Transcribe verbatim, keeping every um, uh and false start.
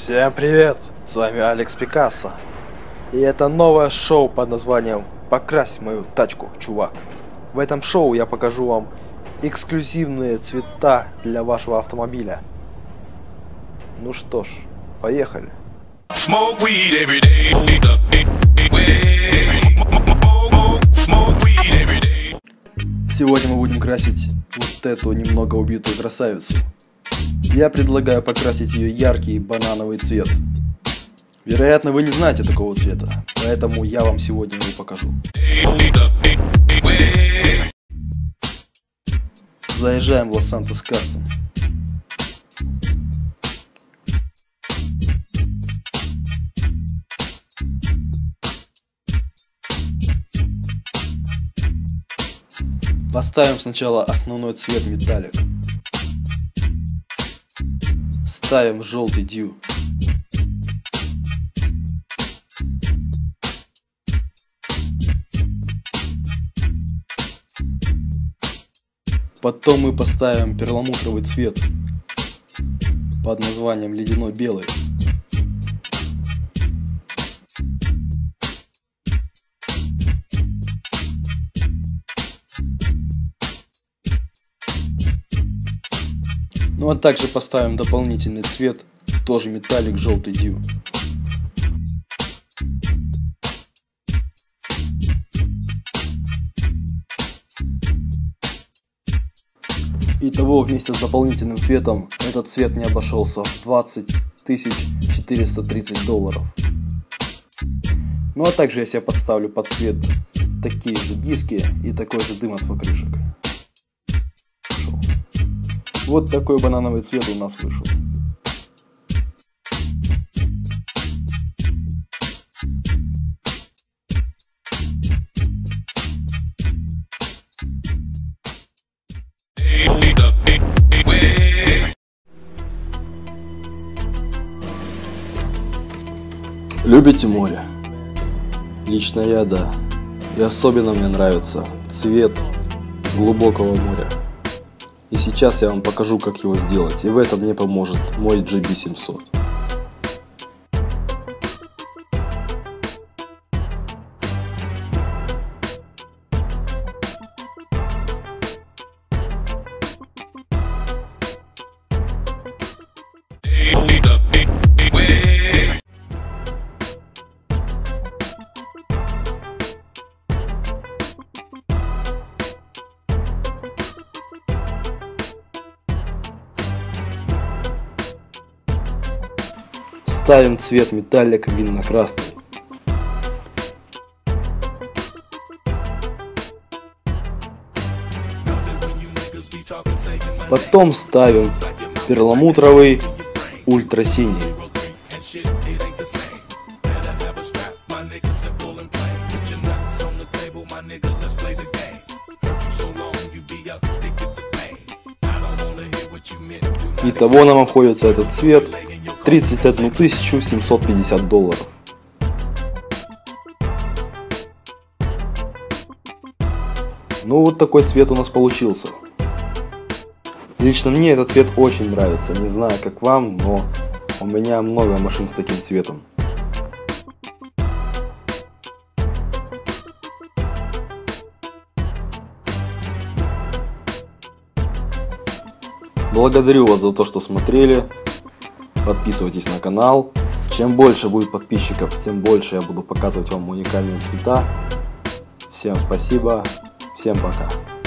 Всем привет! С вами Алекс Пикассо. И это новое шоу под названием «Покрась мою тачку, чувак». В этом шоу я покажу вам эксклюзивные цвета для вашего автомобиля. Ну что ж, поехали. Сегодня мы будем красить вот эту немного убитую красавицу. Я предлагаю покрасить ее яркий банановый цвет. Вероятно, вы не знаете такого цвета, поэтому я вам сегодня его покажу. Заезжаем в Лос-Сантос Кастом. Поставим сначала основной цвет металлик. Ставим желтый дью. Потом мы поставим перламутровый цвет под названием ледяной белый. Ну а также поставим дополнительный цвет, тоже металлик, желтый дью. Итого вместе с дополнительным цветом этот цвет не обошелся в двадцать тысяч четыреста тридцать долларов. Ну а также я себе подставлю под цвет такие же диски и такой же дым от покрышек. Вот такой банановый цвет у нас вышел. Любите море? Лично я, да. И особенно мне нравится цвет глубокого моря. И сейчас я вам покажу, как его сделать. И в этом мне поможет мой джи би семьсот. Ставим цвет металлик винно-красный. Потом ставим перламутровый ультра-синий. Итого нам обходится этот цвет тридцать одну тысячу семьсот пятьдесят долларов. Ну вот такой цвет у нас получился. Лично мне этот цвет очень нравится. Не знаю как вам, но у меня много машин с таким цветом. Благодарю вас за то, что смотрели. Подписывайтесь на канал. Чем больше будет подписчиков, тем больше я буду показывать вам уникальные цвета. Всем спасибо. Всем пока.